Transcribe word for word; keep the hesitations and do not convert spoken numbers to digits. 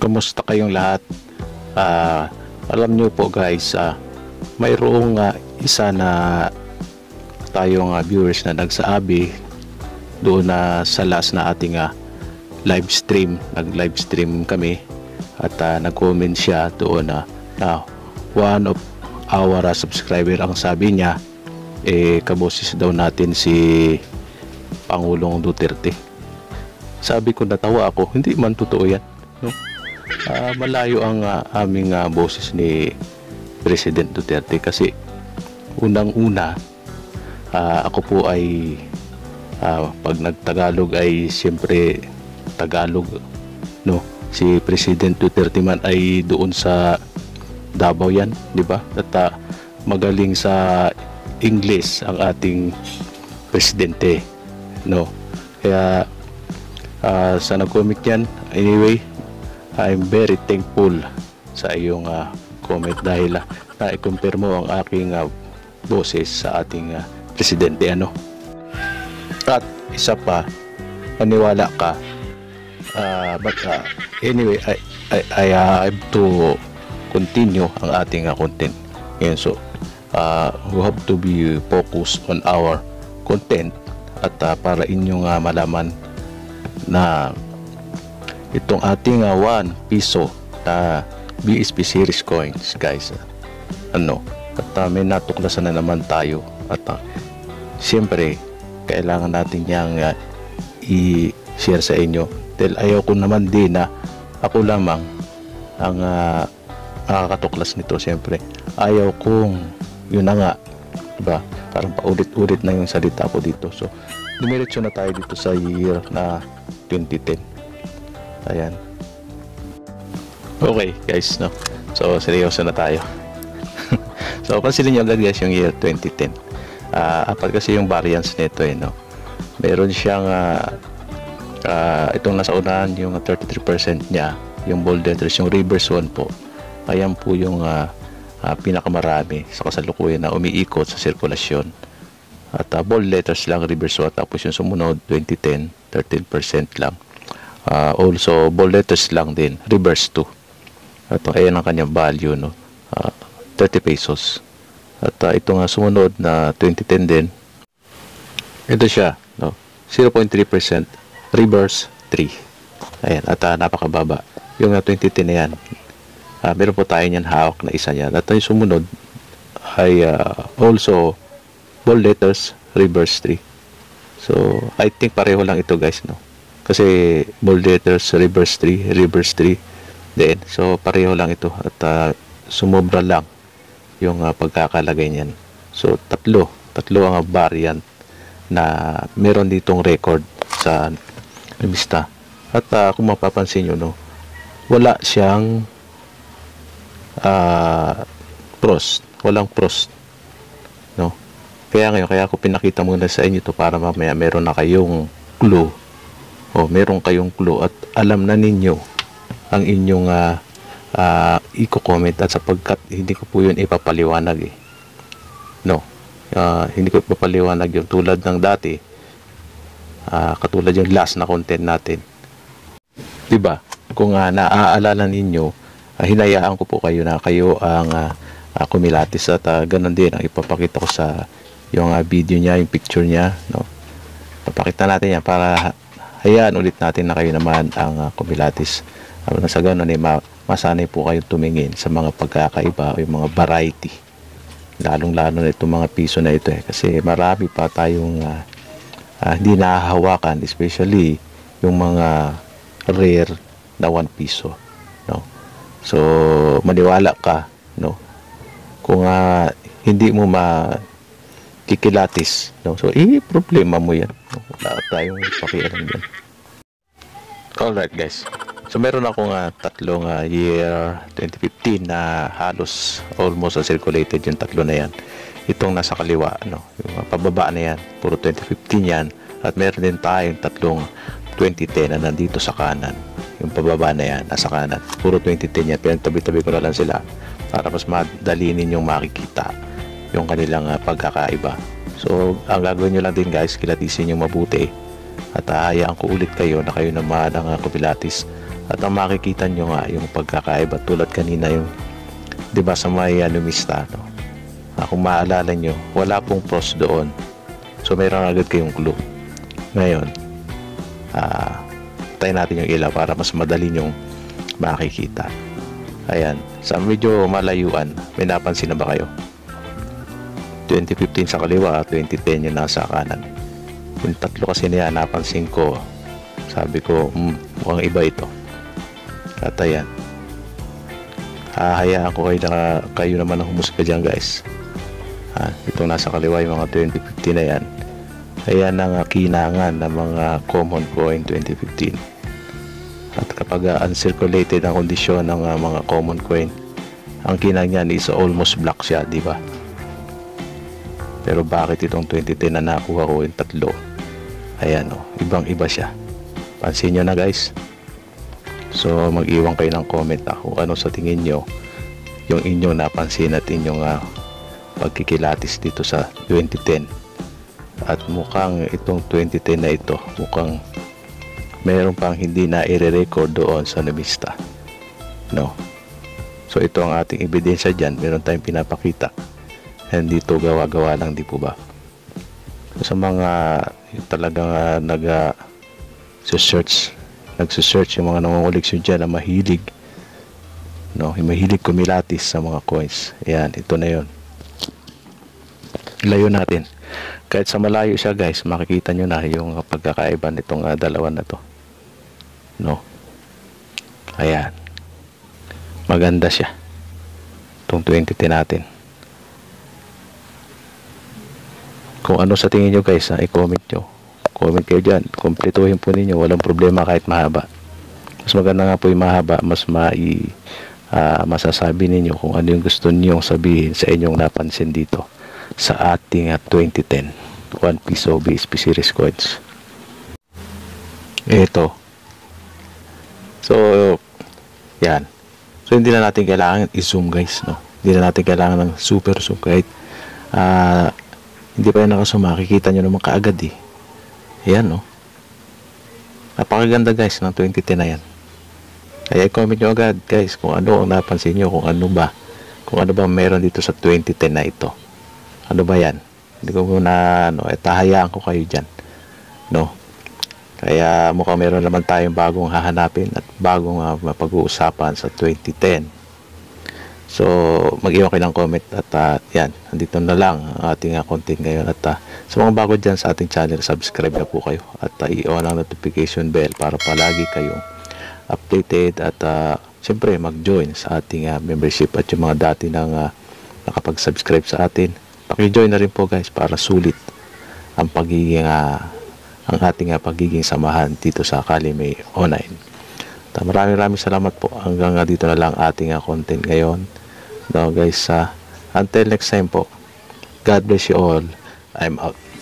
Kumusta kayong lahat? Ah, alam niyo po guys, ah, mayroong ah, isa na tayong ah, viewers na nagsabi doon na sa last na ating ah, live stream. Nag-live stream kami at ah, nag-comment siya doon na ah, one of our ah, subscriber ang sabi niya eh kaboses daw natin si Pangulong Duterte. Sabi ko, natawa ako, hindi man totoo yan, no? Uh, malayo ang uh, aming uh, boses ni President Duterte kasi unang-una uh, ako po ay uh, pag nagtagalog ay siyempre Tagalog, no? Si President Duterte man ay doon sa Davao yan, di ba? At uh, magaling sa English ang ating presidente, no? Kaya uh, sa nag-comment yan, anyway, I'm very thankful sa iyong uh, comment dahil uh, na-compare mo ang aking uh, boses sa ating uh, presidente, ano. At isa pa, maniwala ka, uh, but uh, anyway, I, I, I have to continue ang ating uh, content ngayon. So uh, we have to be focused on our content at uh, para inyong uh, malaman na itong ating uh, one piso na B S P series coins, guys, uh, ano, at uh, may natuklasan na naman tayo at uh, siyempre kailangan natin yang uh, i-share sa inyo dahil ayaw ko naman din na ako lamang ang uh, nakakatuklas nito. Siyempre ayaw kong yun na nga, diba, parang paulit-ulit na yung salita ko dito. So dumiretso na tayo dito sa year na twenty ten. Ayan. Okay guys, no? So seryoso na tayo. So pansinin nyo agad guys yung year twenty ten. uh, Apat kasi yung variance nito, eh, no? Meron siyang uh, uh, itong nasa unahan yung thirty-three percent nya, yung bold letters, yung reverse one po. Ayan po yung uh, uh, pinakamarami sa kasalukuyan na umiikot sa sirkulasyon. At uh, bold letters lang, reverse one. Tapos yung sumunod twenty ten, thirteen percent lang. Uh, also bold letters lang din, reverse two. At uh, ayan ang kanyang value, no? uh, thirty pesos. At uh, ito nga sumunod na twenty ten din, ito siya, no? zero point three percent, reverse three. Ayan, at uh, napakababa yung uh, twenty ten na yan. Uh, meron po tayo niyan hawak na isa niyan. At yung sumunod ay uh, also bold letters, reverse three. So I think pareho lang ito guys, no? Kasi bold letters, reverse three, reverse three din. So pareho lang ito at uh, sumobra lang yung uh, pagkakalagay niyan. So tatlo, tatlo ang variant na meron ditong record sa lista. At uh, kung mapapansin nyo, no, wala siyang uh, frost, walang frost, no? Kaya ngayon, kaya ako pinakita muna sa inyo to para mamaya meron na kayong clue. O meron kayong clue at alam na ninyo ang inyong uh, uh, i-comment at sapagkat hindi ko po yun ipapaliwanag, eh, no? Uh, hindi ko ipapaliwanag yung tulad ng dati, uh, katulad yung last na content natin, diba? Kung uh, naaalala ninyo, uh, hinayaan ko po kayo na kayo ang uh, uh, kumilatis at uh, ganun din ang ipapakita ko sa yung uh, video niya, yung picture niya, no? Papakita natin yan para hayaan ulit natin na kayo naman ang uh, kumilatis. Uh, sa ganun eh, ma masanay po kayo tumingin sa mga pagkakaiba o yung mga variety, lalong lalo na itong mga piso na ito, eh, kasi marami pa tayong uh, uh, hindi nahahawakan, especially yung mga rare na one piso, no? So maniwala ka, no, kung uh, hindi mo ma kikilatis, no? So eh problema mo yan, no? Wala tayong pakialam yan. Alright guys, so meron akong uh, tatlong uh, year twenty fifteen na halos almost uh, circulated yung tatlo na yan. Itong nasa kaliwa, no, yung uh, pababa na yan, puro twenty fifteen yan. At meron din tayong tatlong twenty ten na nandito sa kanan, yung pababa na yan, nasa kanan, puro twenty ten yan. Pinagtabi-tabi ko na lang sila para mas madali ninyong makikita yung kanilang uh, pagkakaiba. So ang gagawin nyo lang din guys, kilatisin nyo mabuti at hayaan ko ulit kayo na kayo naman ang uh, kumilatis At ang makikita nyo nga yung pagkakaiba tulad kanina yung, di ba, sa may uh, lumista, no? Uh, kung maalala nyo, wala pong pros doon. So mayroon agad kayong clue. Ngayon, uh, tayo natin yung ilaw para mas madali nyong makikita. Ayan, sa medyo malayuan, may napansin na ba kayo? twenty fifteen sa kaliwa, twenty ten yung nasa kanan. Yung tatlo kasi niya napansin ko, sabi ko, hmm, mukhang iba ito. At ayan, hahayaan ko kayo, na, kayo naman ang humusga dyan, guys. Ah, itong nasa kaliwa yung mga twenty fifteen na yan. Ayan ang kinangan ng mga common coin twenty fifteen. At kapag uh, uncirculated ang kondisyon ng uh, mga common coin, ang kinang yan is almost black siya, di ba? Pero bakit itong twenty ten na nakuha ko yung tatlo? Ayan o, oh, ibang iba siya. Pansin nyo na, guys. So mag-iwan kayo ng comment ah, kung ano sa tingin nyo yung inyong napansin at inyong uh, pagkikilatis dito sa twenty ten. At mukhang itong twenty ten na ito, mukhang meron pang hindi na i-record doon sa numista, no? So ito ang ating ebidensya dyan. Meron tayong pinapakita, hindi ito gawa-gawa lang, di po ba? So, sa mga talagang uh, nag uh, search nagse-search yung mga nangunguliksyon dyan na mahilig, no? Yung mahilig kumilatis sa mga coins. Ayan, ito na yon. Layo natin. Kahit sa malayo siya, guys, makikita nyo na yung pagkakaiba nitong uh, dalawa na to, no? Ayan, maganda siya itong twenty ten natin. Kung ano sa tingin nyo, guys, ha, i-comment nyo. Comment kayo dyan, kumpletuhin po ninyo, walang problema kahit mahaba. Mas maganda nga po yung mahaba, mas mai, uh, masasabi ninyo kung ano yung gusto nyong sabihin sa inyong napansin dito sa ating uh, twenty ten one piece O B S P series coins. Ito. So, yan. So, hindi na natin kailangan i-zoom, guys, no? Hindi na natin kailangan ng super zoom kahit uh, hindi pa yan nakasum, makikita nyo naman kaagad eh. Ayan, no? Napakaganda, guys, ng twenty ten na yan. Kaya i-comment nyo agad, guys, kung ano ang napansin nyo, kung ano ba kung ano ba meron dito sa twenty ten na ito. Ano ba yan? Hindi ko muna, no, etahayaan ko kayo dyan, no? Kaya mukhang meron naman tayong bagong hahanapin at bagong uh, mapag-uusapan sa twenty ten. So, mag-iwan kayo ng comment at uh, yan, nandito na lang ang ating uh, content ngayon. At uh, sa mga bago dyan sa ating channel, subscribe na po kayo at uh, i-on ang notification bell para palagi kayong updated at uh, siyempre mag-join sa ating uh, membership. At yung mga dati nang uh, nakapag-subscribe sa atin, paki-join na rin po, guys, para sulit ang pagiging uh, ang ating uh, pagiging samahan dito sa Academy Online. At, uh, maraming maraming salamat po. Hanggang uh, dito na lang ating uh, content ngayon. No, guys, uh, until next time po, God bless you all. I'm out.